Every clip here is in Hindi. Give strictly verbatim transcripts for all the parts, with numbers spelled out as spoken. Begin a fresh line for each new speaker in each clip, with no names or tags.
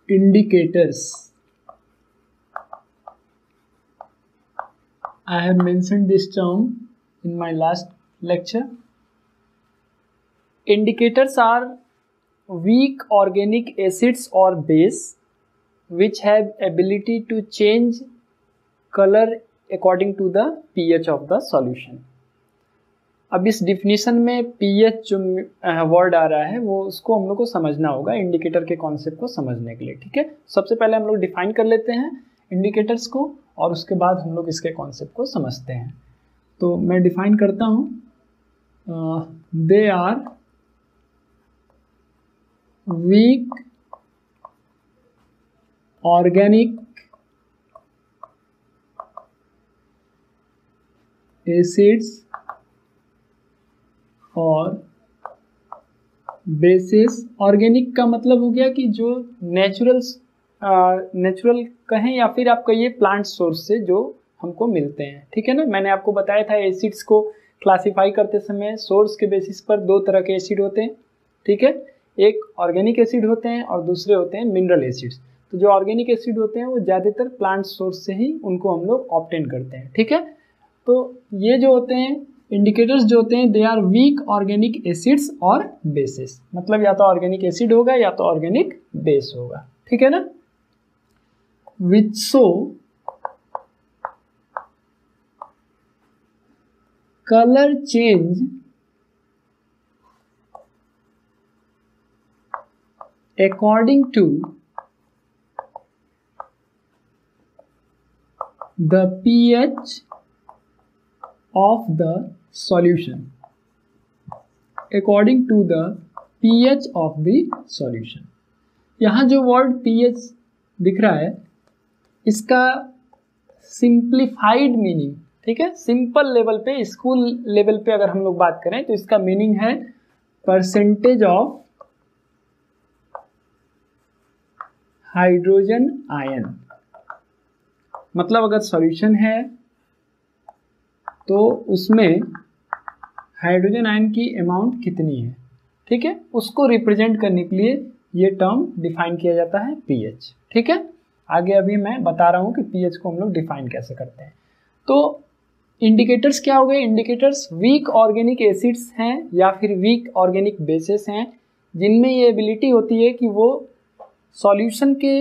indicators. I have mentioned this term in my last lecture. Indicators are weak organic acids or base which have ability to change color according to the pH of the solution. अब इस डिफिनीशन में pH जो वर्ड आ रहा है वो उसको हम लोग को समझना होगा इंडिकेटर के कॉन्सेप्ट को समझने के लिए, ठीक है। सबसे पहले हम लोग डिफाइन कर लेते हैं इंडिकेटर्स को और उसके बाद हम लोग इसके कॉन्सेप्ट को समझते हैं। तो मैं डिफाइन करता हूँ, they are weak organic acids और बेसिस। ऑर्गेनिक का मतलब हो गया कि जो नेचुरल नेचुरल कहें या फिर आप कहिए प्लांट सोर्स से जो हमको मिलते हैं, ठीक है ना। मैंने आपको बताया था एसिड्स को क्लासिफाई करते समय सोर्स के बेसिस पर दो तरह के एसिड होते हैं, ठीक है। एक ऑर्गेनिक एसिड होते हैं और दूसरे होते हैं मिनरल एसिड्स। तो जो ऑर्गेनिक एसिड होते हैं वो ज़्यादातर प्लांट सोर्स से ही उनको हम लोग ऑब्टेन करते हैं, ठीक है। तो ये जो होते हैं इंडिकेटर्स जो होते हैं they are weak organic acids और बेसिस, मतलब या तो ऑर्गेनिक एसिड होगा या तो ऑर्गेनिक बेस होगा, ठीक है ना। Which show colour change according to the pH of the solution, according to the pH of the solution। यहाँ जो वर्ड pH दिख रहा है इसका सिंप्लीफाइड मीनिंग, ठीक है, सिंपल लेवल पे, स्कूल लेवल पे अगर हम लोग बात करें तो इसका मीनिंग है परसेंटेज ऑफ हाइड्रोजन आयन। मतलब अगर सॉल्यूशन है तो उसमें हाइड्रोजन आयन की अमाउंट कितनी है, ठीक है, उसको रिप्रेजेंट करने के लिए ये टर्म डिफाइन किया जाता है पीएच, ठीक है। आगे अभी मैं बता रहा हूँ कि पीएच को हम लोग डिफाइन कैसे करते हैं। तो इंडिकेटर्स क्या हो गए, इंडिकेटर्स वीक ऑर्गेनिक एसिड्स हैं या फिर वीक ऑर्गेनिक बेसिस हैं जिनमें ये एबिलिटी होती है कि वो सॉल्यूशन के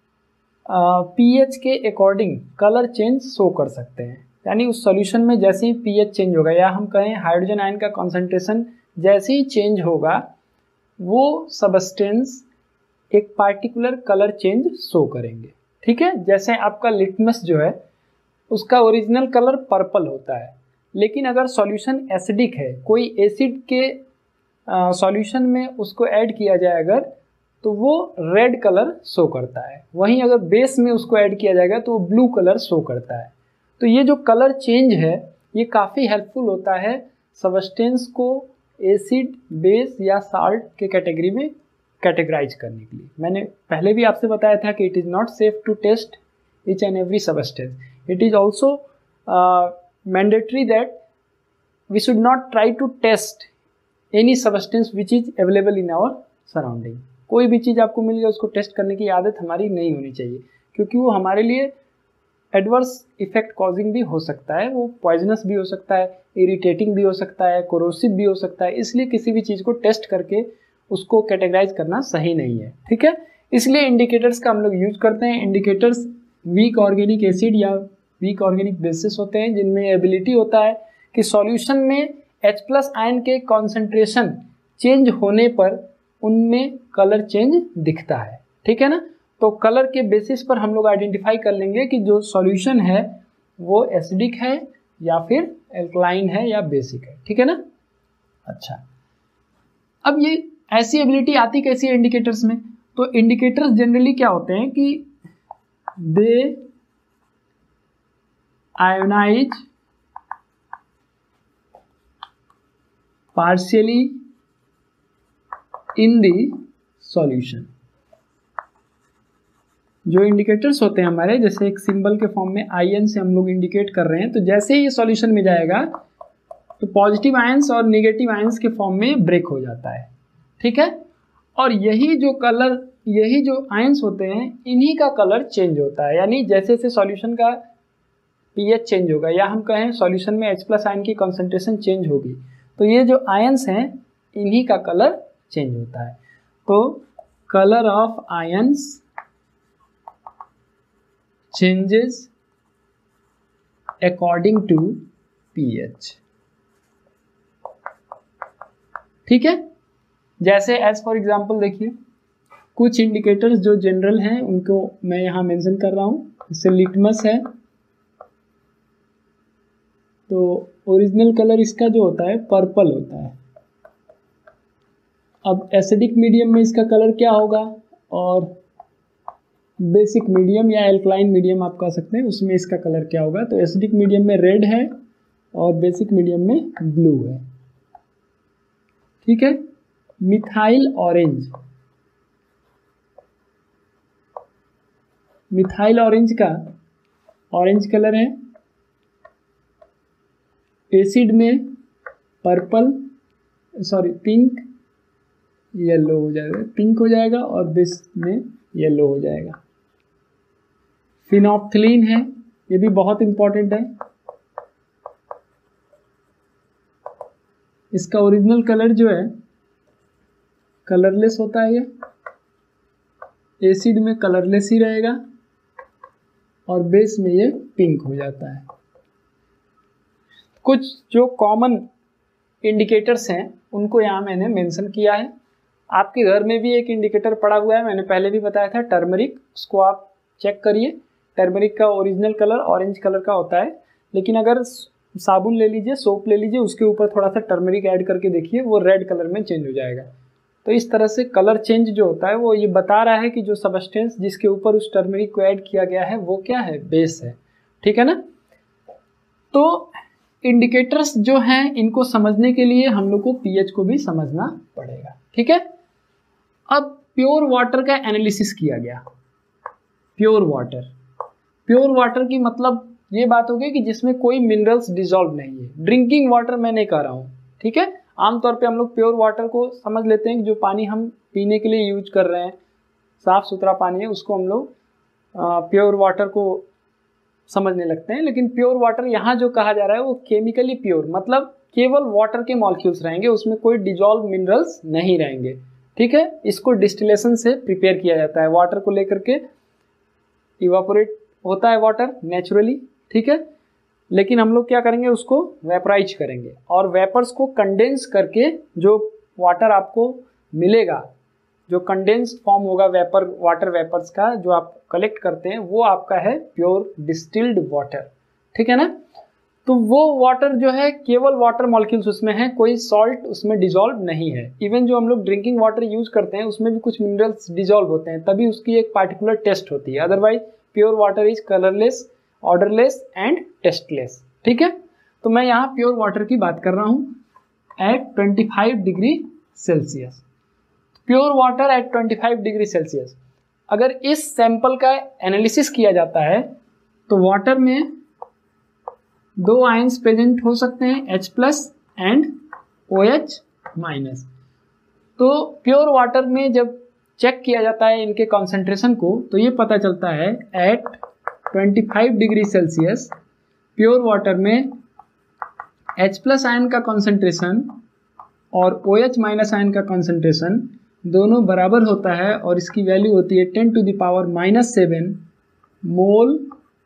पीएच के अकॉर्डिंग कलर चेंज शो कर सकते हैं। यानी उस सॉल्यूशन में जैसे ही पीएच चेंज होगा या हम कहें हाइड्रोजन आयन का कॉन्सेंट्रेशन जैसे ही चेंज होगा वो सबस्टेंस एक पार्टिकुलर कलर चेंज शो करेंगे, ठीक है। जैसे आपका लिटमस जो है उसका ओरिजिनल कलर पर्पल होता है, लेकिन अगर सॉल्यूशन एसिडिक है, कोई एसिड के सॉल्यूशन में उसको ऐड किया जाए अगर तो वो रेड कलर शो करता है। वहीं अगर बेस में उसको ऐड किया जाएगा तो वो ब्लू कलर शो करता है। तो ये जो कलर चेंज है ये काफ़ी हेल्पफुल होता है सबस्टेंस को एसिड, बेस या साल्ट के कैटेगरी में कैटेगराइज करने के लिए। मैंने पहले भी आपसे बताया था कि it is not safe to taste each and every substance. It is also mandatory that we should not try to taste any substance which is available in our surrounding. कोई भी चीज़ आपको मिल गया उसको टेस्ट करने की आदत हमारी नहीं होनी चाहिए, क्योंकि वो हमारे लिए एडवर्स इफेक्ट कॉजिंग भी हो सकता है, वो पॉइजनस भी हो सकता है, इरिटेटिंग भी हो सकता है, कोरोसिव भी हो सकता है। इसलिए किसी भी चीज़ को टेस्ट करके उसको कैटेगराइज करना सही नहीं है, ठीक है। इसलिए इंडिकेटर्स का हम लोग यूज करते हैं। इंडिकेटर्स वीक ऑर्गेनिक एसिड या वीक ऑर्गेनिक बेसिस होते हैं जिनमें एबिलिटी होता है कि सॉल्यूशन में H प्लस आयन के कॉन्सेंट्रेशन चेंज होने पर उनमें कलर चेंज दिखता है, ठीक है ना। तो कलर के बेसिस पर हम लोग आइडेंटिफाई कर लेंगे कि जो सॉल्यूशन है वो एसिडिक है या फिर एल्कलाइन है या बेसिक है, ठीक है ना। अच्छा, अब ये ऐसी एबिलिटी आती कैसी है इंडिकेटर्स में? तो इंडिकेटर्स जनरली क्या होते हैं कि they ionise partially in the solution. जो इंडिकेटर्स होते हैं हमारे, जैसे एक सिंबल के फॉर्म में आयन से हम लोग इंडिकेट कर रहे हैं, तो जैसे ही ये सॉल्यूशन में जाएगा तो पॉजिटिव आयंस और नेगेटिव आयंस के फॉर्म में ब्रेक हो जाता है, ठीक है। और यही जो कलर यही जो आयंस होते हैं इन्हीं का कलर चेंज होता है, यानी जैसे जैसे सॉल्यूशन का पीएच चेंज होगा या हम कहें सॉल्यूशन में H प्लस आयन की कॉन्सेंट्रेशन चेंज होगी तो ये जो आयंस हैं इन्हीं का कलर चेंज होता है। तो colour of ions changes according to pH. ठीक है, जैसे एज फॉर एग्जांपल देखिए कुछ इंडिकेटर्स जो जनरल हैं उनको मैं यहाँ मेंशन कर रहा हूँ। जैसे लिटमस है तो ओरिजिनल कलर इसका जो होता है पर्पल होता है। अब एसिडिक मीडियम में इसका कलर क्या होगा और बेसिक मीडियम या एल्कलाइन मीडियम आप कह सकते हैं उसमें इसका कलर क्या होगा। तो एसिडिक मीडियम में रेड है और बेसिक मीडियम में ब्लू है। ठीक है, मिथाइल ऑरेंज, मिथाइल ऑरेंज का ऑरेंज कलर है, एसिड में पर्पल सॉरी पिंक येलो हो जाएगा, पिंक हो जाएगा और बेस में येलो हो जाएगा। फिनोप्थिलीन है, ये भी बहुत इंपॉर्टेंट है। इसका ओरिजिनल कलर जो है कलरलेस होता है, ये एसिड में कलरलेस ही रहेगा और बेस में ये पिंक हो जाता है। कुछ जो कॉमन इंडिकेटर्स हैं उनको यहाँ मैंने मेंशन किया है। आपके घर में भी एक इंडिकेटर पड़ा हुआ है, मैंने पहले भी बताया था टर्मरिक, उसको आप चेक करिए। टर्मरिक का ओरिजिनल कलर ऑरेंज कलर का होता है, लेकिन अगर साबुन ले लीजिए, सोप ले लीजिए, उसके ऊपर थोड़ा सा टर्मरिक ऐड करके देखिए, वो रेड कलर में चेंज हो जाएगा। तो इस तरह से कलर चेंज जो होता है वो ये बता रहा है कि जो सबस्टेंस जिसके ऊपर उस टर्मरिक को ऐड किया गया है वो क्या है, बेस है। ठीक है ना। तो इंडिकेटर्स जो हैं इनको समझने के लिए हम लोग को पीएच को भी समझना पड़ेगा। ठीक है, अब प्योर वाटर का एनालिसिस किया गया। प्योर वाटर, प्योर वाटर की मतलब ये बात हो गई कि जिसमें कोई मिनरल्स डिसॉल्व नहीं है। ड्रिंकिंग वाटर मैं नहीं कह रहा हूँ। ठीक है, आमतौर पे हम लोग प्योर वाटर को समझ लेते हैं कि जो पानी हम पीने के लिए यूज कर रहे हैं, साफ सुथरा पानी है, उसको हम लोग प्योर वाटर को समझने लगते हैं। लेकिन प्योर वाटर यहाँ जो कहा जा रहा है वो केमिकली प्योर, मतलब केवल वाटर के मॉलिक्यूल्स रहेंगे, उसमें कोई डिजॉल्व मिनरल्स नहीं रहेंगे। ठीक है, इसको डिस्टिलेशन से प्रिपेयर किया जाता है। वाटर को लेकर के इवापोरेट होता है वाटर नेचुरली। ठीक है, लेकिन हम लोग क्या करेंगे, उसको वेपराइज करेंगे और वेपर्स को कंडेंस करके जो वाटर आपको मिलेगा, जो कंडेंस फॉर्म होगा वेपर, वाटर वेपर्स का जो आप कलेक्ट करते हैं, वो आपका है प्योर डिस्टिल्ड वाटर। ठीक है ना। तो वो वाटर जो है केवल वाटर मॉलिक्यूल्स उसमें है, कोई सॉल्ट उसमें डिजॉल्व नहीं है। इवन जो हम लोग ड्रिंकिंग वाटर यूज करते हैं उसमें भी कुछ मिनरल्स डिजॉल्व होते हैं, तभी उसकी एक पार्टिकुलर टेस्ट होती है। Otherwise pure water is colourless, odourless and tasteless. ठीक है, तो मैं यहाँ प्योर वाटर की बात कर रहा हूँ एट पच्चीस degree Celsius. Pure water at पच्चीस डिग्री सेल्सियस। अगर इस सैंपल का एनालिसिस किया जाता है तो वाटर में दो आयंस प्रेजेंट हो सकते हैं, H plus and OH minus. तो प्योर वाटर में जब चेक किया जाता है इनके कॉन्सेंट्रेशन को तो ये पता चलता है एट पच्चीस डिग्री सेल्सियस प्योर वाटर में H प्लस आयन का कॉन्सेंट्रेशन और OH माइनस आयन का कॉन्सेंट्रेशन दोनों बराबर होता है और इसकी वैल्यू होती है ten to the power minus seven mole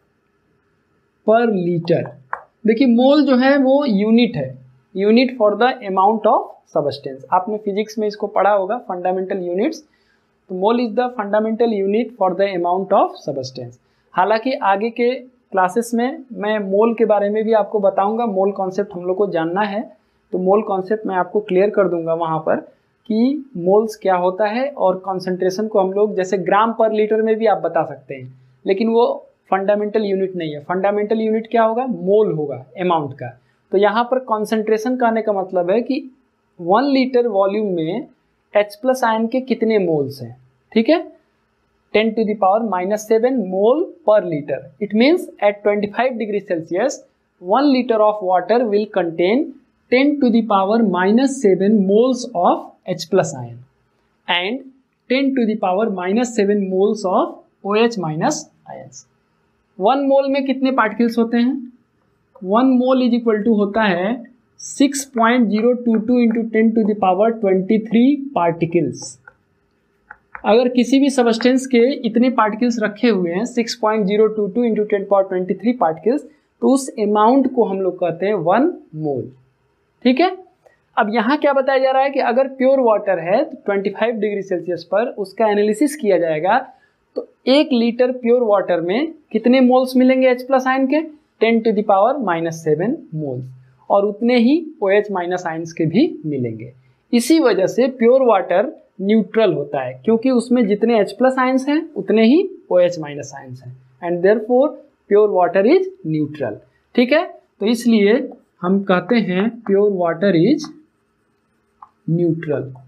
पर लीटर। देखिए मोल जो है वो यूनिट है, unit for the amount of substance. आपने फिजिक्स में इसको पढ़ा होगा, फंडामेंटल यूनिट्स। तो mole is the fundamental unit for the amount of substance. हालांकि आगे के क्लासेस में मैं मोल के बारे में भी आपको बताऊंगा, मोल कॉन्सेप्ट हम लोग को जानना है तो मोल कॉन्सेप्ट मैं आपको क्लियर कर दूंगा वहाँ पर कि मोल्स क्या होता है और कॉन्सेंट्रेशन को हम लोग जैसे ग्राम पर लीटर में भी आप बता सकते हैं, लेकिन वो फंडामेंटल यूनिट नहीं है। फंडामेंटल यूनिट क्या होगा, मोल होगा अमाउंट का। तो यहाँ पर कॉन्सेंट्रेशन कहने का मतलब है कि वन लीटर वॉल्यूम में H प्लस आयन के कितने मोल्स हैं। ठीक है, ten to the power minus seven mole पर लीटर। इट मीन्स एट पच्चीस degree Celsius one litre of water will contain ten to the power minus seven moles of H plus ion and ten to the power minus seven moles of O H minus ions. One mole में कितने पार्टिकल्स होते हैं? One mole is equal to होता है six point zero two two into ten to the power twenty three particles. अगर किसी भी सबस्टेंस के इतने पार्टिकल्स रखे हुए हैं six point zero two two into ten power twenty three particles, तो उस अमाउंट को हम लोग कहते हैं वन मोल। ठीक है, अब यहाँ क्या बताया जा रहा है कि अगर प्योर वाटर है तो पच्चीस डिग्री सेल्सियस पर उसका एनालिसिस किया जाएगा तो एक लीटर प्योर वाटर में कितने मोल्स मिलेंगे H प्लस आयन के? Ten to the power minus seven moles, और उतने ही OH माइनस आयंस के भी मिलेंगे। इसी वजह से प्योर वाटर न्यूट्रल होता है, क्योंकि उसमें जितने H प्लस आयंस हैं उतने ही OH माइनस आयंस हैं, and therefore pure water is neutral. ठीक है, तो इसलिए हम कहते हैं प्योर वाटर इज न्यूट्रल।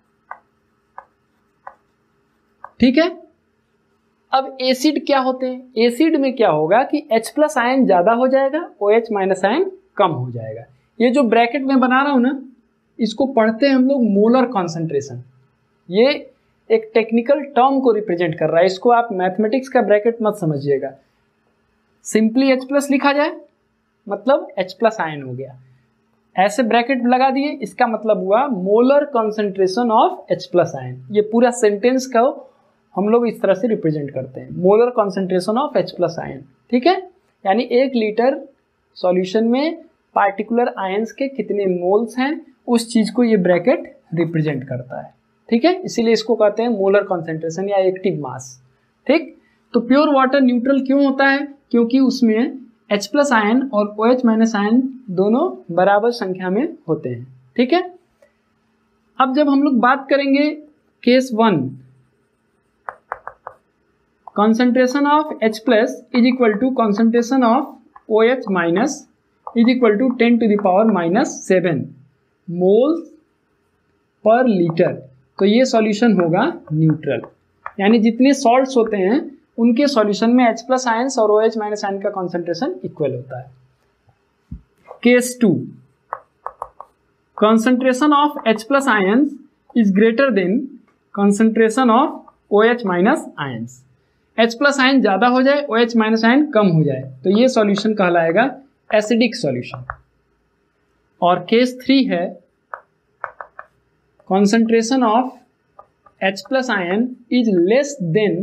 ठीक है, अब एसिड क्या होते हैं? एसिड में क्या होगा कि H प्लस आयन ज्यादा हो जाएगा, OH माइनस आयन कम हो जाएगा। ये जो ब्रैकेट में बना रहा हूं ना, इसको पढ़ते हैं हम लोग मोलर कॉन्सेंट्रेशन। ये एक टेक्निकल टर्म को रिप्रेजेंट कर रहा है, इसको आप मैथमेटिक्स का ब्रैकेट मत समझिएगा। सिंपली H प्लस लिखा जाए मतलब H प्लस आयन हो गया, ऐसे ब्रैकेट लगा दिए, इसका मतलब हुआ molar concentration of H plus ion. ये पूरा सेंटेंस का हम लोग इस तरह से रिप्रेजेंट करते हैं, molar concentration of H plus ion. ठीक है, यानी एक लीटर सॉल्यूशन में पार्टिकुलर आयंस के कितने मोल्स हैं, उस चीज को ये ब्रैकेट रिप्रेजेंट करता है। ठीक है, इसीलिए इसको कहते हैं मोलर कॉन्सेंट्रेशन या एक्टिव मास। ठीक, तो प्योर वाटर न्यूट्रल क्यों होता है? क्योंकि उसमें H प्लस आयन और OH माइनस आयन दोनों बराबर संख्या में होते हैं। ठीक है, अब जब हम लोग बात करेंगे case one, concentration of H plus is equal to concentration of OH minus is equal to ten to the power minus seven moles per liter, तो ये सॉल्यूशन होगा न्यूट्रल। यानी जितने सॉल्ट्स होते हैं उनके सॉल्यूशन में H प्लस आयंस और OH माइनस आयन का कॉन्सेंट्रेशन इक्वल होता है। Case two, concentration of H plus ions is greater than concentration of OH minus ions। H plus ion ज्यादा हो जाए, OH माइनस आयन कम हो जाए, तो ये सॉल्यूशन कहलाएगा एसिडिक सॉल्यूशन। और केस थ्री है concentration of H plus ion is less than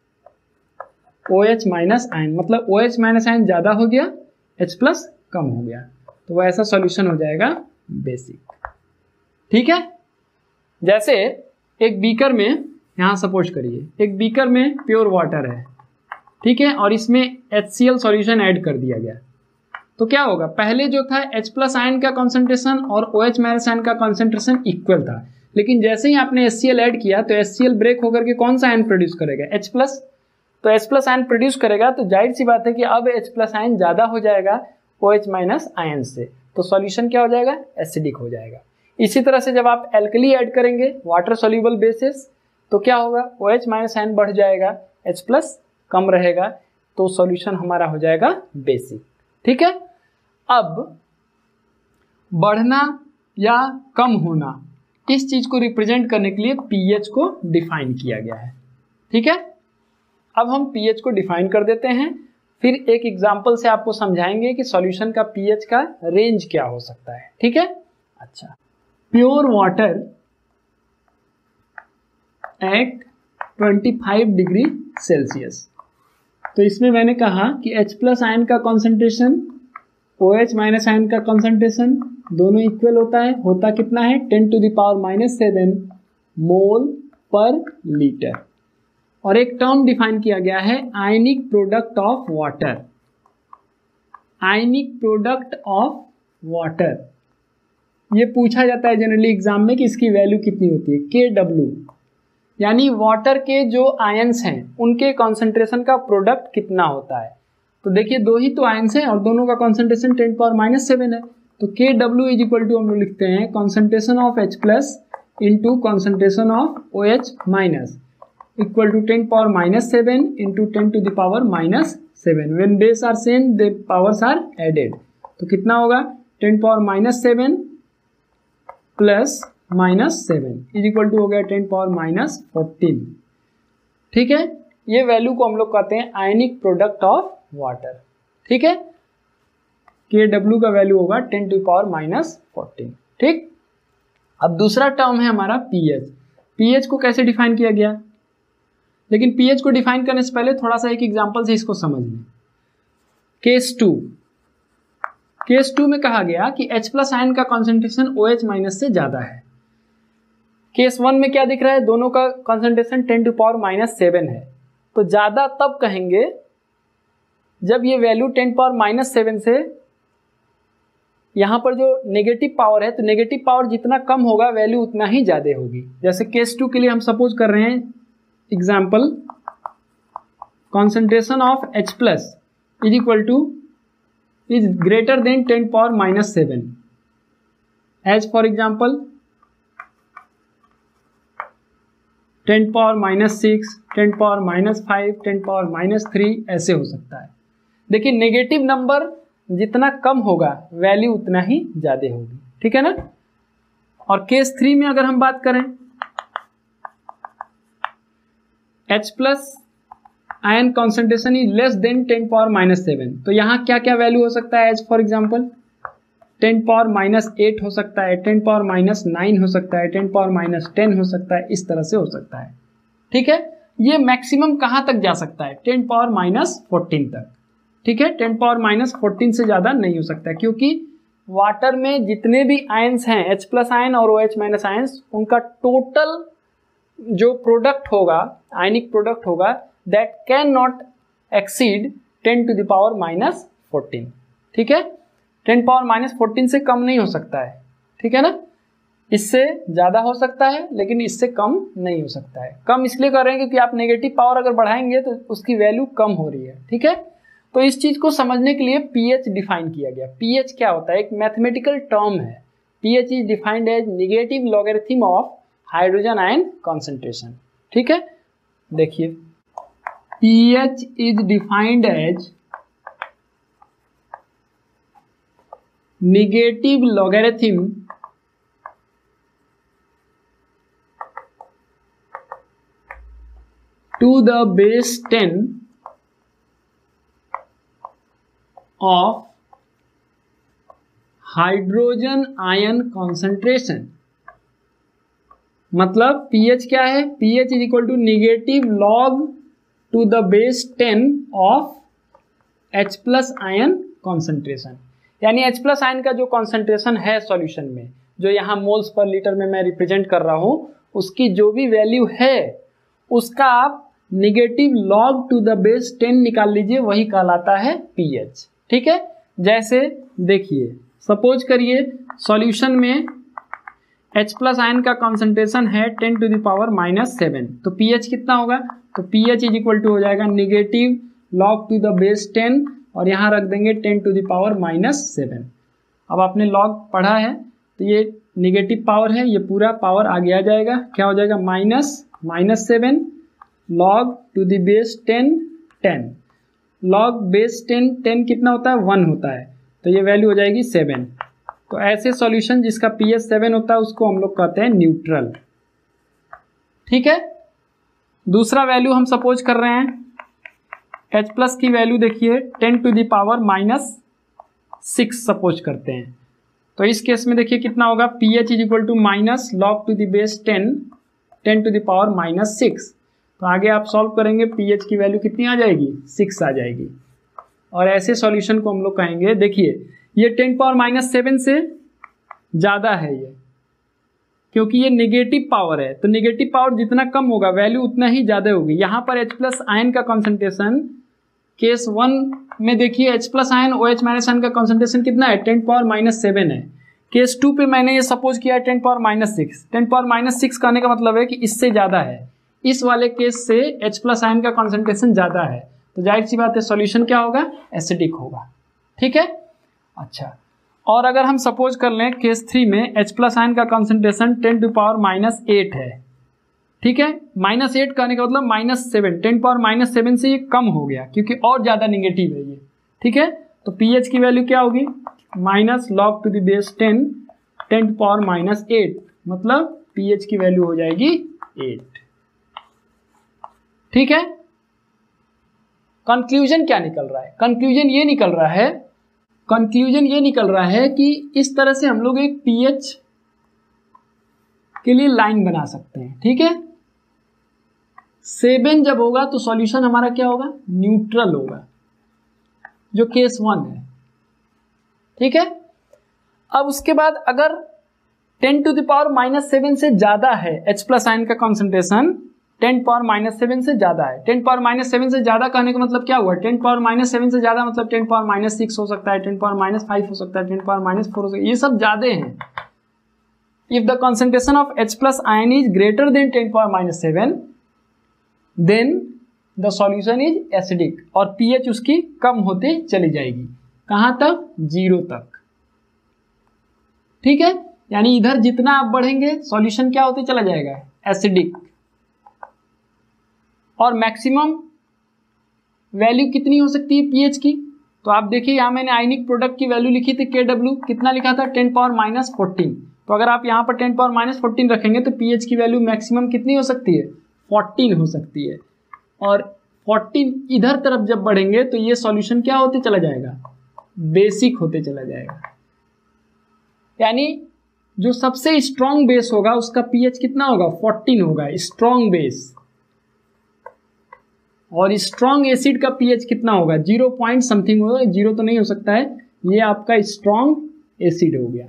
OH minus ion, मतलब OH माइनस आयन ज्यादा हो गया, H प्लस कम हो गया, तो वो ऐसा सॉल्यूशन हो जाएगा बेसिक। ठीक है, जैसे एक बीकर में, यहाँ सपोज करिए एक बीकर में प्योर वाटर है, ठीक है, और इसमें HCl सॉल्यूशन ऐड कर दिया गया, तो क्या होगा? पहले जो था H प्लस आयन का कॉन्सेंट्रेशन और OH माइनस आयन का कॉन्सेंट्रेशन इक्वल था, लेकिन जैसे ही आपने HCl ऐड किया तो HCl ब्रेक होकर के कौन सा आयन प्रोड्यूस करेगा? H plus. तो H प्लस आयन प्रोड्यूस करेगा, तो जाहिर सी बात है कि अब H प्लस आयन ज्यादा हो जाएगा OH माइनस आयन से, तो सॉल्यूशन क्या हो जाएगा? एसिडिक हो जाएगा। इसी तरह से जब आप एल्कली ऐड करेंगे वाटर सोल्यूबल बेसिस, तो क्या होगा? OH माइनस आयन बढ़ जाएगा, H प्लस कम रहेगा, तो सॉल्यूशन हमारा हो जाएगा बेसिक। ठीक है, अब बढ़ना या कम होना, इस चीज को रिप्रेजेंट करने के लिए पीएच को डिफाइन किया गया है। ठीक है, अब हम पीएच को डिफाइन कर देते हैं, फिर एक एग्जांपल से आपको समझाएंगे कि सॉल्यूशन का पीएच का रेंज क्या हो सकता है। ठीक है, अच्छा, pure water at twenty five degree Celsius, तो इसमें मैंने कहा कि H प्लस आयन का कॉन्सेंट्रेशन OH माइनस आयन का कॉन्सेंट्रेशन दोनों इक्वल होता है। होता कितना है? Ten to the power minus seven mole पर लीटर। और एक टर्म डिफाइन किया गया है ionic product of water. Ionic product of water, ये पूछा जाता है जनरली एग्जाम में कि इसकी वैल्यू कितनी होती है? के डब्ल्यू, यानी वाटर के जो आयंस हैं उनके कॉन्सेंट्रेशन का प्रोडक्ट कितना होता है। तो देखिए दो ही तो आयंस हैं और दोनों का concentration ten power minus seven है, तो के डब्ल्यू इज इक्वल टू हम लोग लिखते हैं concentration of H plus into concentration of OH minus equal to ten power minus seven into ten to the power minus seven. When base are same the powers are added, तो कितना होगा? Ten power minus seven plus minus seven is equal to हो गया टेन पावर माइनस फोर्टीन। ठीक है, ये वैल्यू को हम लोग कहते हैं आयनिक प्रोडक्ट ऑफ वाटर। ठीक है, के डब्ल्यू का वैल्यू होगा ten to power minus fourteen. ठीक, अब दूसरा टर्म है हमारा पीएच। पीएच को कैसे डिफाइन किया गया, लेकिन पीएच को डिफाइन करने से पहले थोड़ा सा एक एग्जांपल से इसको समझ लें। केस टू केस टू में कहा गया कि H प्लस आयन का कॉन्सेंट्रेशन OH माइनस से ज्यादा है। केस वन में क्या दिख रहा है, दोनों का concentration ten to power minus seven है। तो ज्यादा तब कहेंगे जब ये value ten power minus seven से, यहां पर जो नेगेटिव पावर है तो नेगेटिव पावर जितना कम होगा वैल्यू उतना ही ज्यादा होगी। जैसे केस टू के लिए हम सपोज कर रहे हैं example, concentration of H plus is equal to is greater than ten power minus seven. As for example ten power minus six, ten power minus five, ten power minus three, ऐसे हो सकता है। देखिए नेगेटिव नंबर जितना कम होगा वैल्यू उतना ही ज्यादा होगी। ठीक है ना। और केस थ्री में अगर हम बात करें, H plus ion concentration is less than ten power minus seven, तो यहाँ क्या क्या वैल्यू हो सकता है। As for example ten power minus eight हो सकता है, टेन पावर माइनस नाइन हो सकता है, टेन पावर माइनस टेन हो सकता है, इस तरह से हो सकता है। ठीक है, ये मैक्सिमम कहाँ तक जा सकता है, टेन पावर माइनस फोर्टीन तक। ठीक है, टेन पावर माइनस फोर्टीन से ज़्यादा नहीं हो सकता, क्योंकि वाटर में जितने भी आयंस हैं H प्लस आयन और OH माइनस आयंस, उनका टोटल जो प्रोडक्ट होगा, आयनिक प्रोडक्ट होगा, that can not exceed ten to the power minus fourteen. ठीक है, टेन पावर माइनस फोर्टीन से कम नहीं हो सकता है। ठीक है ना, इससे ज़्यादा हो सकता है लेकिन इससे कम नहीं हो सकता है। कम इसलिए कर रहे हैं क्योंकि आप नेगेटिव पावर अगर बढ़ाएंगे तो उसकी वैल्यू कम हो रही है। ठीक है, तो इस चीज को समझने के लिए पीएच डिफाइन किया गया। पीएच क्या होता है, एक मैथमेटिकल टर्म है। PH is defined as negative logarithm of hydrogen ion concentration. ठीक है, देखिए pH is defined as negative logarithm to the base ten of hydrogen ion concentration. मतलब पीएच क्या है, pH is equal to negative log to the base ten of H plus ion concentration. यानी H प्लस आयन का जो कॉन्सेंट्रेशन है सॉल्यूशन में, जो यहाँ मोल्स पर लीटर में मैं रिप्रेजेंट कर रहा हूं, उसकी जो भी वैल्यू है उसका आप negative log to the base ten निकाल लीजिए, वही कहलाता है पीएच। ठीक है, जैसे देखिए सपोज करिए सॉल्यूशन में H प्लस आयन का कॉन्सेंट्रेशन है ten to the power minus seven, तो पीएच कितना होगा, तो पीएच इज इक्वल टू हो जाएगा negative log to the base ten, और यहाँ रख देंगे ten to the power minus seven. अब आपने लॉग पढ़ा है तो ये निगेटिव पावर है, ये पूरा पावर आगे आ जाएगा, क्या हो जाएगा minus minus seven log to the base ten ten. Log base ten ten कितना होता है, वन होता है, तो ये वैल्यू हो जाएगी सेवन। तो ऐसे सॉल्यूशन जिसका पीएच सेवन होता है उसको हम लोग कहते हैं न्यूट्रल। ठीक है, दूसरा वैल्यू हम सपोज कर रहे हैं H प्लस की वैल्यू देखिए ten to the power minus six suppose करते हैं, तो इस केस में देखिए कितना होगा, pH is equal to minus log to the base ten ten to the power minus six. तो आगे आप सॉल्व करेंगे पीएच की वैल्यू कितनी आ जाएगी, सिक्स आ जाएगी। और ऐसे सॉल्यूशन को हम लोग कहेंगे, देखिए ये टेन पावर माइनस सेवन से ज़्यादा है ये, क्योंकि ये नेगेटिव पावर है, तो नेगेटिव पावर जितना कम होगा वैल्यू उतना ही ज़्यादा होगी। यहाँ पर H प्लस आयन का कॉन्सेंट्रेशन केस वन में देखिए H plus ion OH minus ion का कॉन्सेंट्रेशन कितना है, टेन पावर माइनस सेवन है। केस टू पे मैंने ये सपोज किया है ten power minus six. Ten power minus six कहने का मतलब है कि इससे ज़्यादा है, इस वाले केस से H प्लस आयन का कॉन्सेंट्रेशन ज़्यादा है, तो जाहिर सी बात है सॉल्यूशन क्या होगा, एसिडिक होगा। ठीक है, अच्छा, और अगर हम सपोज कर लें केस थ्री में H प्लस आयन का concentration ten to power minus eight है। ठीक है, माइनस एट कहने का मतलब minus seven, ten power minus seven से ये कम हो गया क्योंकि और ज़्यादा निगेटिव है ये। ठीक है, तो पीएच की वैल्यू क्या होगी, minus log to the base ten ten to power minus eight मतलब पीएच की वैल्यू हो जाएगी एट। ठीक है, कंक्लूजन क्या निकल रहा है? कंक्लूजन ये निकल रहा है कंक्लूजन ये निकल रहा है कि इस तरह से हम लोग एक पीएच के लिए लाइन बना सकते हैं। ठीक है, सेवन जब होगा तो सॉल्यूशन हमारा क्या होगा? न्यूट्रल होगा, जो केस वन है। ठीक है, अब उसके बाद अगर ten to the power minus seven से ज्यादा है H प्लस आयन का concentration, ten power minus seven से ज्यादा है। टेन पावर माइनस सेवन से ज्यादा कहने का मतलब क्या हुआ? टेन पावर माइनस सेवन से ज्यादा मतलब टेन पावर माइनस सिक्स हो सकता है, टेन पावर माइनस फाइव हो सकता है, टेन पावर माइनस फोर हो सकता है, ये सब ज्यादा हैं। If the concentration of H plus ion is greater than ten power minus seven then the solution is acidic, और पीएच उसकी कम होते चली जाएगी। कहां तक? जीरो तक। ठीक है, यानी इधर जितना आप बढ़ेंगे सॉल्यूशन क्या होते चला जाएगा? एसिडिक। और मैक्सिमम वैल्यू कितनी हो सकती है पीएच की? तो आप देखिए यहां मैंने आयनिक प्रोडक्ट की वैल्यू लिखी थी के डब्ल्यू, कितना लिखा था? Ten power minus fourteen. तो अगर आप यहां पर टेन पावर माइनस फोर्टीन रखेंगे तो पीएच की वैल्यू मैक्सिमम कितनी हो सकती है? फोर्टीन हो सकती है। और फोर्टीन इधर तरफ जब बढ़ेंगे तो ये सॉल्यूशन क्या होते चला जाएगा? बेसिक होते चला जाएगा। यानी जो सबसे स्ट्रॉन्ग बेस होगा उसका पीएच कितना होगा? फोर्टीन होगा, स्ट्रॉन्ग बेस। और स्ट्रॉन्ग एसिड का पीएच कितना होगा? जीरो पॉइंट समथिंग होगा, जीरो तो नहीं हो सकता है, ये आपका स्ट्रॉन्ग एसिड हो गया।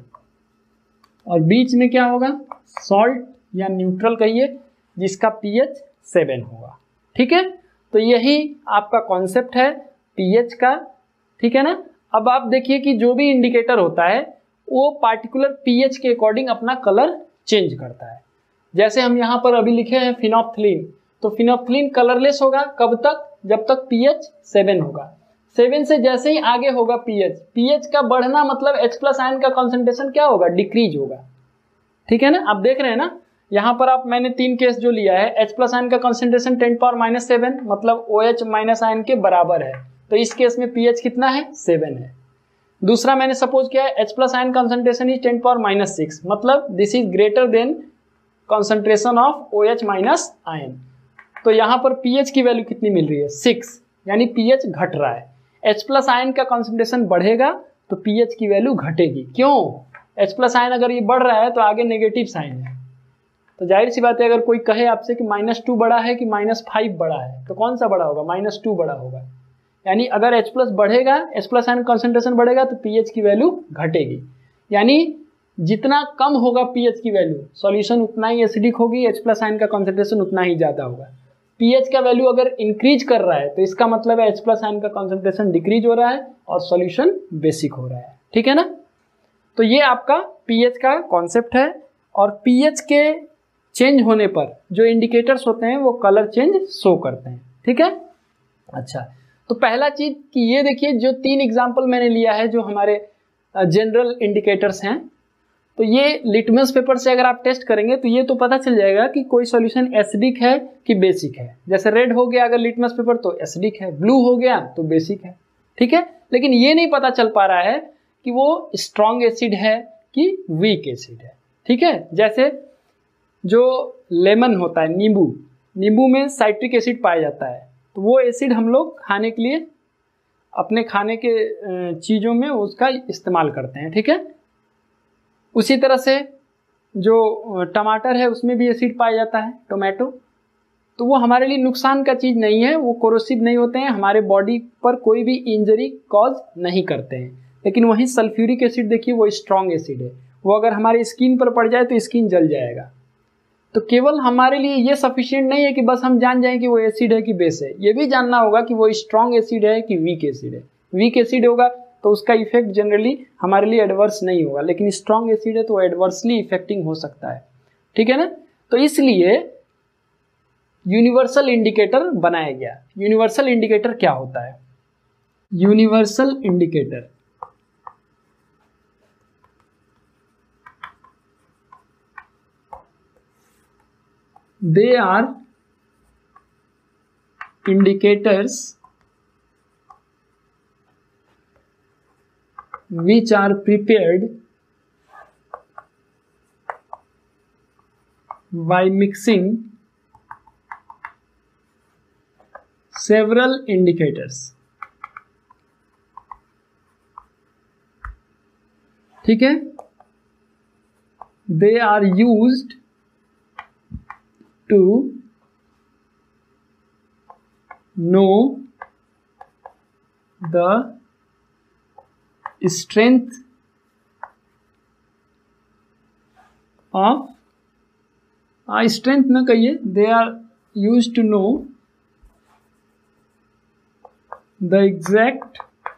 और बीच में क्या होगा? सॉल्ट या न्यूट्रल कहिए, जिसका पीएच सेवन होगा। ठीक है, तो यही आपका कॉन्सेप्ट है पीएच का। ठीक है ना। अब आप देखिए कि जो भी इंडिकेटर होता है वो पार्टिकुलर पीएच के अकॉर्डिंग अपना कलर चेंज करता है। जैसे हम यहाँ पर अभी लिखे हैं फिनोप्थलीन, तो फिनोप्थलीन कलरलेस होगा कब तक? जब तक पीएच सेवन होगा। सेवन से जैसे ही आगे होगा पीएच पीएच का बढ़ना मतलब H प्लस आयन का कॉन्सेंट्रेशन क्या होगा? डिक्रीज होगा। ठीक है ना, आप देख रहे हैं ना, यहाँ पर आप मैंने तीन केस जो लिया है, H प्लस आयन का concentration ten power minus seven मतलब OH माइनस आयन के बराबर है, तो इस केस में पीएच कितना है? सेवन है। दूसरा मैंने सपोज किया है H plus ion concentration is ten power minus six मतलब this is greater than concentration of OH minus ion, तो यहाँ पर पीएच की वैल्यू कितनी मिल रही है? सिक्स, यानी पीएच घट रहा है। H प्लस आयन का कॉन्सेंट्रेशन बढ़ेगा तो पीएच की वैल्यू घटेगी। क्यों? H प्लस आयन अगर ये बढ़ रहा है तो आगे नेगेटिव साइन है, तो जाहिर सी बात है अगर कोई कहे आपसे कि माइनस टू बड़ा है कि माइनस फाइव बड़ा है, तो कौन सा बड़ा होगा? माइनस टू बड़ा होगा। यानी अगर H प्लस बढ़ेगा, H प्लस आयन कॉन्सेंट्रेशन बढ़ेगा तो पीएच की वैल्यू घटेगी। यानी जितना कम होगा पीएच की वैल्यू सॉल्यूशन उतना ही एसिडिक होगी, H प्लस आयन का कॉन्सेंट्रेशन उतना ही ज्यादा होगा। पीएच का वैल्यू अगर इंक्रीज कर रहा है तो इसका मतलब है H प्लस आयन का कॉन्सेंट्रेशन डिक्रीज हो रहा है और सॉल्यूशन बेसिक हो रहा है। ठीक है ना। तो ये आपका पीएच का कॉन्सेप्ट है, और पीएच के चेंज होने पर जो इंडिकेटर्स होते हैं वो कलर चेंज शो करते हैं। ठीक है। अच्छा, तो पहला चीज कि ये देखिए जो तीन एग्जाम्पल मैंने लिया है जो हमारे जनरल इंडिकेटर्स हैं, तो ये लिटमस पेपर से अगर आप टेस्ट करेंगे तो ये तो पता चल जाएगा कि कोई सॉल्यूशन एसिडिक है कि बेसिक है। जैसे रेड हो गया अगर लिटमस पेपर तो एसिडिक है, ब्लू हो गया तो बेसिक है। ठीक है, लेकिन ये नहीं पता चल पा रहा है कि वो स्ट्रॉन्ग एसिड है कि वीक एसिड है। ठीक है, जैसे जो लेमन होता है, नींबू, नींबू में साइट्रिक एसिड पाया जाता है, तो वो एसिड हम लोग खाने के लिए अपने खाने के चीज़ों में उसका इस्तेमाल करते हैं। ठीक है, उसी तरह से जो टमाटर है उसमें भी एसिड पाया जाता है, टोमेटो, तो वो हमारे लिए नुकसान का चीज़ नहीं है, वो कोरोसिव नहीं होते हैं, हमारे बॉडी पर कोई भी इंजरी कॉज नहीं करते हैं। लेकिन वहीं सल्फ्यूरिक एसिड देखिए वो स्ट्रॉन्ग एसिड है, वो अगर हमारी स्किन पर पड़ जाए तो स्किन जल जाएगा। तो केवल हमारे लिए ये सफिशिएंट नहीं है कि बस हम जान जाएं कि वो एसिड है कि बेस है, ये भी जानना होगा कि वो स्ट्रॉन्ग एसिड है कि वीक एसिड है। वीक एसिड होगा तो उसका इफेक्ट जनरली हमारे लिए एडवर्स नहीं होगा, लेकिन स्ट्रॉन्ग एसिड है तो एडवर्सली इफेक्टिंग हो सकता है। ठीक है ना। तो इसलिए यूनिवर्सल इंडिकेटर बनाया गया। यूनिवर्सल इंडिकेटर क्या होता है? Universal indicator they are indicators which are prepared by mixing several indicators. ठीक है, they are used to know the strength of uh strength न कहिए, they are use to know the exact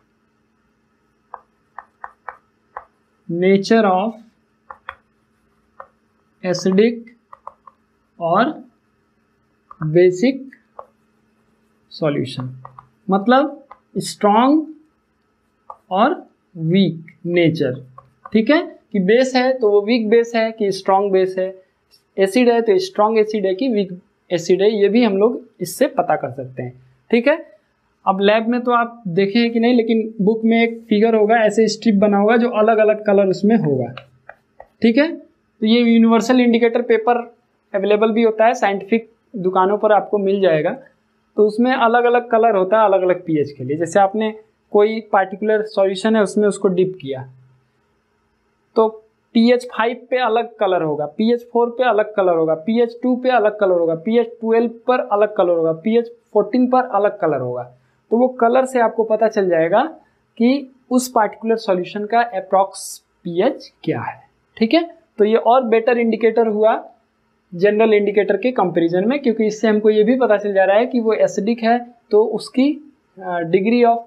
nature of acidic और बेसिक सॉल्यूशन। मतलब स्ट्रॉन्ग और वीक नेचर। ठीक है, कि बेस है तो वो वीक बेस है कि स्ट्रॉन्ग बेस है, एसिड है तो स्ट्रॉन्ग एसिड है कि वीक एसिड है, ये भी हम लोग इससे पता कर सकते हैं। ठीक है, अब लैब में तो आप देखे हैं कि नहीं, लेकिन बुक में एक फिगर होगा, ऐसे स्ट्रिप बना होगा जो अलग अलग कलर उसमें होगा। ठीक है, तो ये यूनिवर्सल इंडिकेटर पेपर अवेलेबल भी होता है, साइंटिफिक दुकानों पर आपको मिल जाएगा। तो उसमें अलग अलग कलर होता है अलग अलग पीएच के लिए। जैसे आपने कोई पार्टिकुलर सॉल्यूशन है उसमें उसको डिप किया तो पीएच फाइव पे अलग कलर होगा, पीएच फोर पे अलग कलर होगा, पीएच टू पे अलग कलर होगा, पीएच ट्वेल्व पर अलग कलर होगा, पीएच फोर्टीन पर अलग कलर होगा। तो वो कलर से आपको पता चल जाएगा कि उस पार्टिकुलर सॉल्यूशन का अप्रॉक्स पीएच क्या है। ठीक है, तो ये और बेटर इंडिकेटर हुआ जनरल इंडिकेटर के कंपैरिजन में, क्योंकि इससे हमको ये भी पता चल जा रहा है कि वो एसिडिक है तो उसकी डिग्री ऑफ,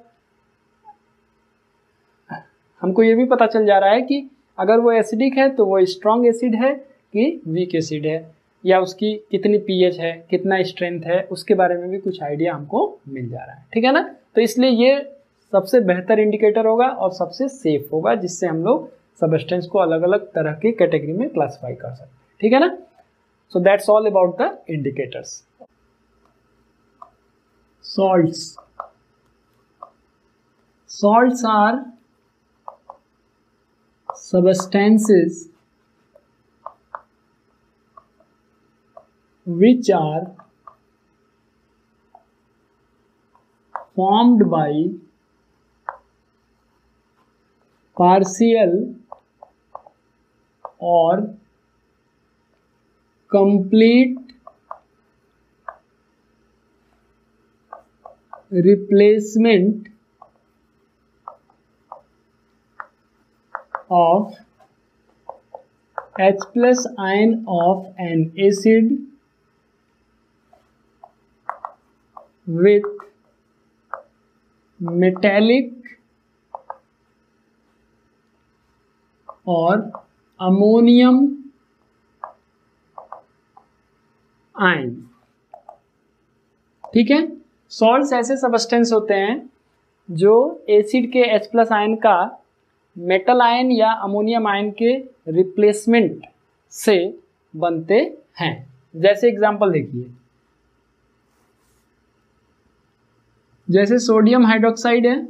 हमको ये भी पता चल जा रहा है कि अगर वो एसिडिक है तो वो स्ट्रॉन्ग एसिड है कि वीक एसिड है, या उसकी कितनी पीएच है, कितना स्ट्रेंथ है, उसके बारे में भी कुछ आइडिया हमको मिल जा रहा है। ठीक है ना, तो इसलिए ये सबसे बेहतर इंडिकेटर होगा और सबसे सेफ होगा, जिससे हम लोग सबस्टेंस को अलग अलग तरह की कैटेगरी में क्लासिफाई कर सकते हैं। ठीक है ना, so that's all about the indicators. Salts salts are substances which are formed by partial or complete replacement of H plus ion of an acid with metallic or ammonium ion। ठीक है, सॉल्ट्स ऐसे सबस्टेंस होते हैं जो एसिड के H प्लस आयन का मेटल आयन या अमोनियम आयन के रिप्लेसमेंट से बनते हैं। जैसे एग्जांपल देखिए, जैसे सोडियम हाइड्रोक्साइड है,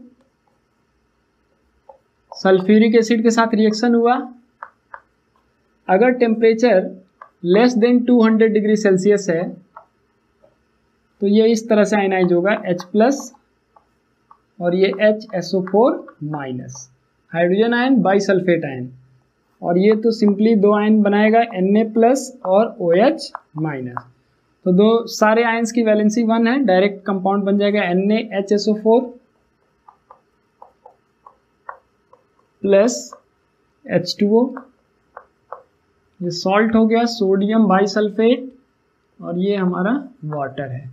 सल्फ्यूरिक एसिड के साथ रिएक्शन हुआ, अगर temperature less than two hundred degree Celsius है तो ये इस तरह से आयनाइज होगा H प्लस और ये H S O four minus, hydrogen ion bisulphate ion, और ये तो सिंपली दो आयन बनाएगा Na प्लस और OH माइनस। तो दो सारे आयन्स की वैलेंसी वन है, डायरेक्ट कंपाउंड बन जाएगा Na H S O four plus H two O। ये सॉल्ट हो गया सोडियम बाई सल्फेट और ये हमारा वाटर है।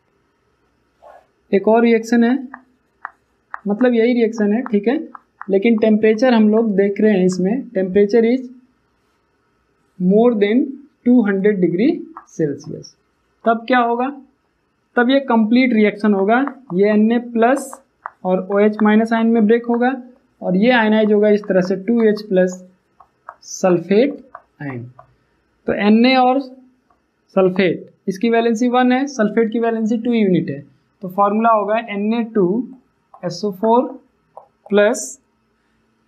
एक और रिएक्शन है, मतलब यही रिएक्शन है, ठीक है, लेकिन टेम्परेचर हम लोग देख रहे हैं, इसमें temperature is more than two hundred degree Celsius. तब क्या होगा, तब ये कंप्लीट रिएक्शन होगा, ये Na प्लस और OH माइनस आयन में ब्रेक होगा और ये आयनाइज होगा इस तरह से two H plus sulphate ion. तो Na और सल्फेट, इसकी वैलेंसी वन है, सल्फेट की वैलेंसी टू यूनिट है, तो फॉर्मूला होगा Na two S O four plus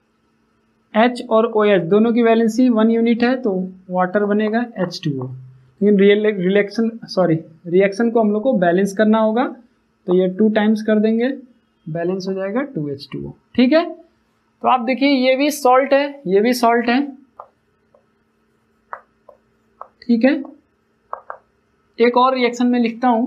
H और OH दोनों की वैलेंसी वन यूनिट है तो वाटर बनेगा H टू O। लेकिन रियल रिएक्शन सॉरी रिएक्शन को हम लोग को बैलेंस करना होगा, तो ये टू टाइम्स कर देंगे, बैलेंस हो जाएगा टू एच टू ओ। ठीक है, तो आप देखिए ये भी सॉल्ट है, ये भी सॉल्ट है। ठीक है, एक और रिएक्शन में लिखता हूं,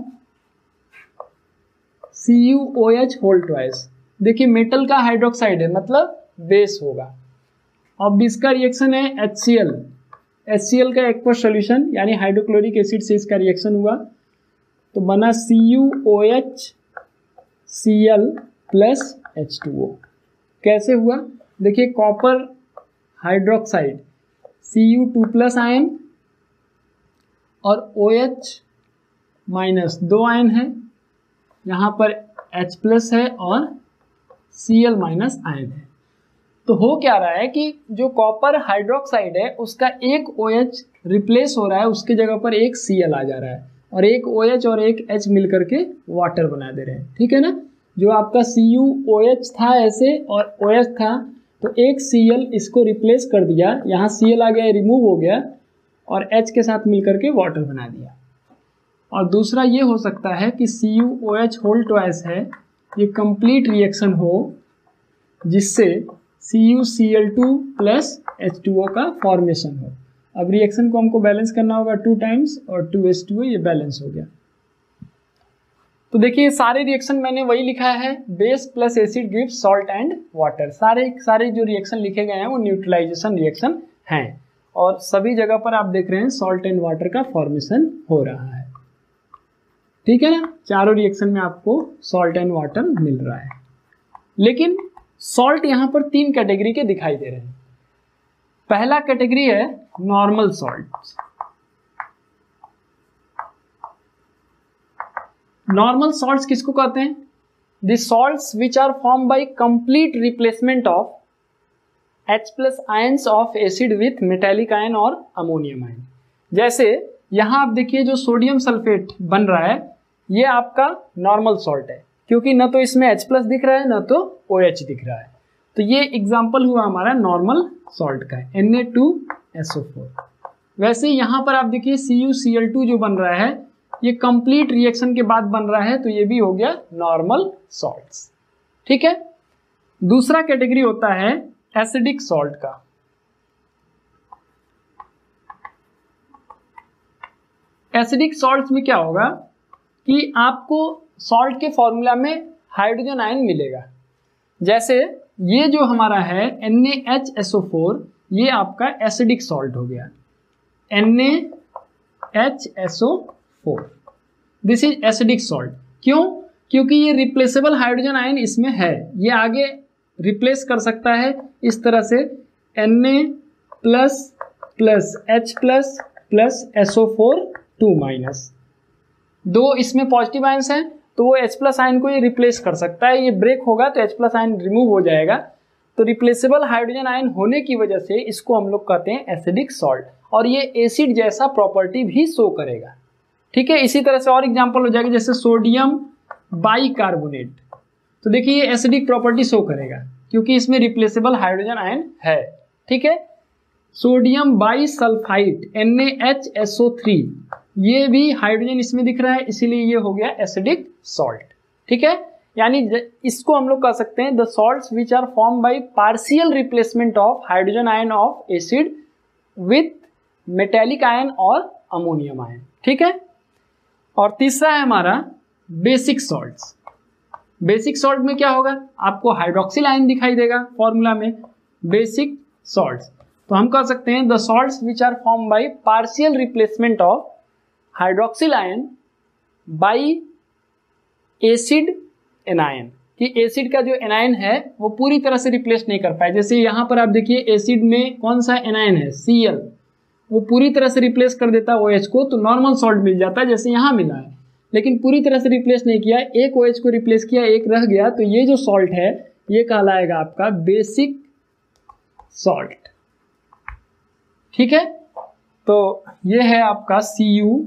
C U O H whole twice. देखिए मेटल का हाइड्रोक्साइड है, मतलब बेस होगा। अब इसका रिएक्शन है H C L, H C L का एक्वस सॉल्यूशन यानी हाइड्रोक्लोरिक एसिड से इसका रिएक्शन हुआ, तो बना C U O H C L plus H two O. कैसे हुआ, देखिए copper hydroxide C U two plus ion और OH माइनस दो आयन है, यहाँ पर H प्लस है और Cl माइनस आयन है। तो हो क्या रहा है कि जो कॉपर हाइड्रोक्साइड है उसका एक OH रिप्लेस हो रहा है, उसकी जगह पर एक Cl आ जा रहा है और एक OH और एक H मिल करके वाटर बना दे रहे हैं। ठीक है ना, जो आपका सी यू ओ एच था ऐसे और OH था, तो एक Cl इसको रिप्लेस कर दिया, यहाँ Cl आ गया, रिमूव हो गया और H के साथ मिलकर के वाटर बना दिया। और दूसरा ये हो सकता है कि C U O H whole twice है, ये कंप्लीट रिएक्शन हो जिससे C U C L two plus H two O का फॉर्मेशन हो। अब रिएक्शन को हमको बैलेंस करना होगा टू टाइम्स और टू एच टू ओ, ये बैलेंस हो गया। तो देखिए सारे रिएक्शन मैंने वही लिखा है, base plus acid give salt and water. सारे सारे जो रिएक्शन लिखे गए हैं वो न्यूट्रलाइजेशन रिएक्शन हैं और सभी जगह पर आप देख रहे हैं सॉल्ट एंड वाटर का फॉर्मेशन हो रहा है। ठीक है ना, चारों रिएक्शन में आपको सॉल्ट एंड वाटर मिल रहा है। लेकिन सॉल्ट यहाँ पर तीन कैटेगरी के दिखाई दे रहे हैं। पहला कैटेगरी है नॉर्मल सॉल्ट। नॉर्मल सॉल्ट्स किसको कहते हैं? The salts which are form by complete replacement of H plus ions of acid with metallic ion और अमोनियम आयन। जैसे यहां आप देखिए जो सोडियम सल्फेट बन रहा है ये आपका नॉर्मल सॉल्ट है, क्योंकि न तो इसमें H प्लस दिख रहा है न तो OH दिख रहा है। तो ये एग्जाम्पल हुआ हमारा नॉर्मल सॉल्ट का, N A two S O four. वैसे यहां पर आप देखिए C U C L two जो बन रहा है ये कंप्लीट रिएक्शन के बाद बन रहा है, तो ये भी हो गया नॉर्मल सॉल्ट्स। ठीक है, दूसरा कैटेगरी होता है एसिडिक सॉल्ट का। एसिडिक सॉल्ट में क्या होगा कि आपको सॉल्ट के फॉर्मूला में हाइड्रोजन आयन मिलेगा। जैसे ये जो हमारा है N A H S O four, ये आपका एसिडिक सॉल्ट हो गया, N A H S O four, this is acidic salt. क्यों? क्योंकि ये रिप्लेसेबल हाइड्रोजन आयन इसमें है, ये आगे रिप्लेस कर सकता है इस तरह से N A plus plus H plus plus S O four two minus, दो इसमें पॉजिटिव आयंस हैं तो वो H प्लस आयन को ये रिप्लेस कर सकता है। ये ब्रेक होगा तो H प्लस आयन रिमूव हो जाएगा, तो रिप्लेसेबल हाइड्रोजन आयन होने की वजह से इसको हम लोग कहते हैं एसिडिक सॉल्ट, और ये एसिड जैसा प्रॉपर्टी भी शो करेगा। ठीक है, इसी तरह से और एग्जांपल हो जाएगा जैसे सोडियम बाइकार्बोनेट, तो देखिए ये एसिडिक प्रॉपर्टी शो करेगा क्योंकि इसमें रिप्लेसेबल हाइड्रोजन आयन है। ठीक है, sodium bisulphide N A H S O three, ये भी हाइड्रोजन इसमें दिख रहा है, इसीलिए ये हो गया एसिडिक सॉल्ट। ठीक है, यानी इसको हम लोग कह सकते हैं the salts which are form by partial replacement of hydrogen ion of acid with metallic ion और अमोनियम आयन। ठीक है, और तीसरा है हमारा बेसिक सॉल्ट्स। बेसिक सॉल्ट में क्या होगा, आपको हाइड्रोक्सिल आयन दिखाई देगा फॉर्मूला में, बेसिक सॉल्ट्स। तो हम कह सकते हैं the salts which are form by partial replacement of hydroxyl ion by acid anion, कि एसिड का जो एनायन है वो पूरी तरह से रिप्लेस नहीं कर पाए। जैसे यहाँ पर आप देखिए एसिड में कौन सा एनायन है, Cl, वो पूरी तरह से रिप्लेस कर देता है OH को, तो नॉर्मल सॉल्ट मिल जाता है जैसे यहाँ मिला है, लेकिन पूरी तरह से रिप्लेस नहीं किया, एक OH को रिप्लेस किया, एक रह गया, तो ये जो सॉल्ट है ये कहलाएगा आपका बेसिक सॉल्ट। ठीक है, तो ये है आपका C U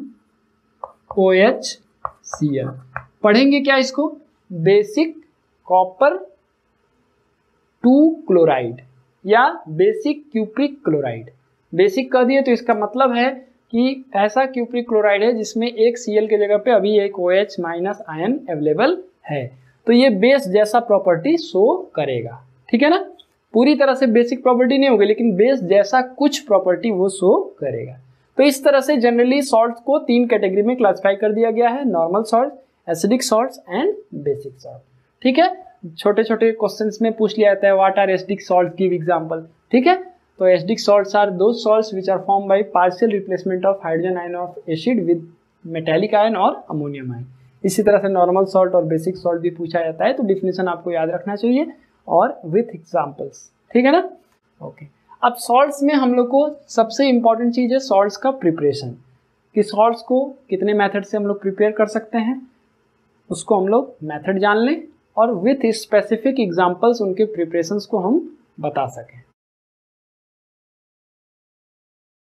O H C L. पढ़ेंगे क्या इसको, बेसिक कॉपर टू क्लोराइड या बेसिक क्यूप्रिक क्लोराइड। बेसिक कह दिए तो इसका मतलब है कि ऐसा क्यूप्रिक क्लोराइड है जिसमें एक Cl के जगह पे अभी एक OH माइनस आयन अवेलेबल है, तो ये बेस जैसा प्रॉपर्टी शो करेगा, ठीक है ना। पूरी तरह से बेसिक प्रॉपर्टी नहीं होगी, लेकिन बेस जैसा कुछ प्रॉपर्टी वो शो करेगा। तो इस तरह से जनरली सॉल्ट को तीन कैटेगरी में क्लासिफाई कर दिया गया है, normal salt, acidic salts and basic salt, ठीक है। छोटे छोटे क्वेश्चंस में पूछ लिया जाता है what are acidic salt, give example, ठीक है। तो acidic salts are those salts which are form by partial replacement of hydrogen ion of acid with metallic ion और अमोनियम आयन। इसी तरह से नॉर्मल सॉल्ट और बेसिक सॉल्ट भी पूछा जाता है, तो डिफिनेशन आपको याद रखना चाहिए और विथ एग्जांपल्स, ठीक है ना। ओके, अब सॉल्ट्स में हम लोग को सबसे इंपॉर्टेंट चीज है सॉल्ट्स का प्रिपरेशन, कि सॉल्ट्स को कितने मेथड से हम लोग प्रिपेयर कर सकते हैं, उसको हम लोग मेथड जान लें और विथ स्पेसिफिक एग्जांपल्स उनके प्रिपरेशंस को हम बता सकें।